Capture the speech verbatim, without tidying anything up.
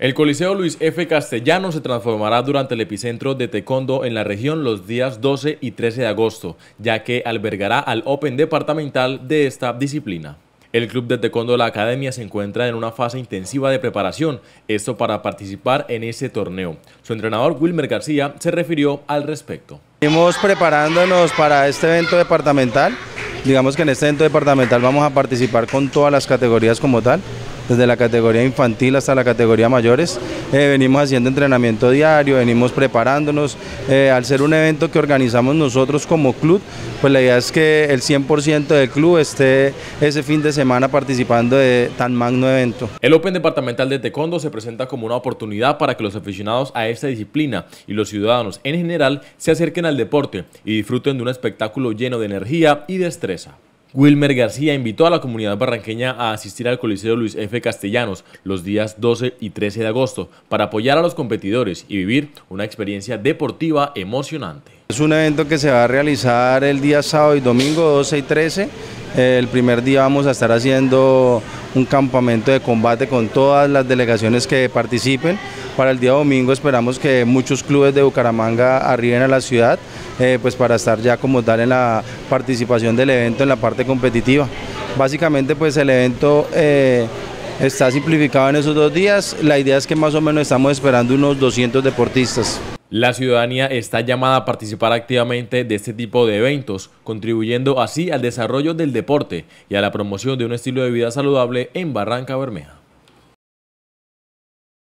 El Coliseo Luis F. Castellanos se transformará durante el epicentro de taekwondo en la región los días doce y trece de agosto, ya que albergará al Open departamental de esta disciplina. El club de taekwondo de la academia se encuentra en una fase intensiva de preparación, esto para participar en ese torneo. Su entrenador Wilmer García se refirió al respecto. Seguimos preparándonos para este evento departamental. Digamos que en este evento departamental vamos a participar con todas las categorías como tal, desde la categoría infantil hasta la categoría mayores. Eh, venimos haciendo entrenamiento diario, venimos preparándonos. Eh, al ser un evento que organizamos nosotros como club, pues la idea es que el cien por ciento del club esté ese fin de semana participando de tan magno evento. El Open departamental de taekwondo se presenta como una oportunidad para que los aficionados a esta disciplina y los ciudadanos en general se acerquen al deporte y disfruten de un espectáculo lleno de energía y destreza. Wilmer García invitó a la comunidad barranqueña a asistir al Coliseo Luis F. Castellanos los días doce y trece de agosto para apoyar a los competidores y vivir una experiencia deportiva emocionante. Es un evento que se va a realizar el día sábado y domingo doce y trece. El primer día vamos a estar haciendo un campamento de combate con todas las delegaciones que participen. Para el día domingo esperamos que muchos clubes de Bucaramanga arriben a la ciudad, eh, pues para estar ya como tal en la participación del evento en la parte competitiva. Básicamente pues el evento eh, está simplificado en esos dos días. La idea es que más o menos estamos esperando unos doscientos deportistas. La ciudadanía está llamada a participar activamente de este tipo de eventos, contribuyendo así al desarrollo del deporte y a la promoción de un estilo de vida saludable en Barrancabermeja.